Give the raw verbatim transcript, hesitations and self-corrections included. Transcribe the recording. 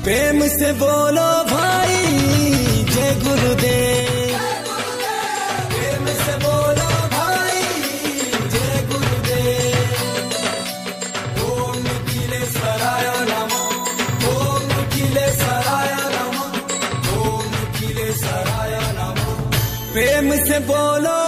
प्रेम से बोलो भाई जय गुरुदेव। प्रेम से बोलो भाई जय गुरुदेव। ओम निखिलेश्वराय नमः। ओम निखिलेश्वराय नमः। ओम निखिलेश्वराय नमः। प्रेम से बोलो